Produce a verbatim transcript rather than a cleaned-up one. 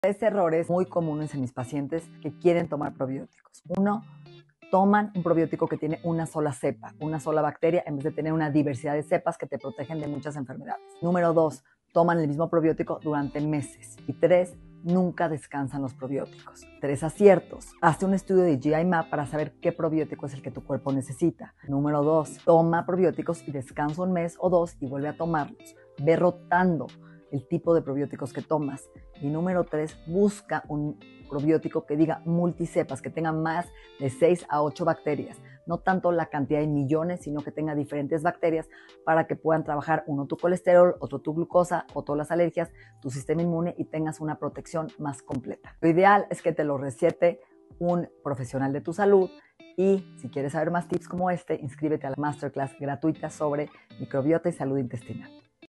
Tres errores muy comunes en mis pacientes que quieren tomar probióticos. Uno, toman un probiótico que tiene una sola cepa, una sola bacteria, en vez de tener una diversidad de cepas que te protegen de muchas enfermedades. Número dos, toman el mismo probiótico durante meses. Y tres, nunca descansan los probióticos. Tres aciertos. Hazte un estudio de G I map para saber qué probiótico es el que tu cuerpo necesita. Número dos, toma probióticos y descansa un mes o dos y vuelve a tomarlos. Ve rotando el tipo de probióticos que tomas. Y número tres, busca un probiótico que diga multicepas, que tenga más de seis a ocho bacterias. No tanto la cantidad de millones, sino que tenga diferentes bacterias para que puedan trabajar uno tu colesterol, otro tu glucosa, otro las alergias, tu sistema inmune y tengas una protección más completa. Lo ideal es que te lo recete un profesional de tu salud. Y si quieres saber más tips como este, inscríbete a la masterclass gratuita sobre microbiota y salud intestinal.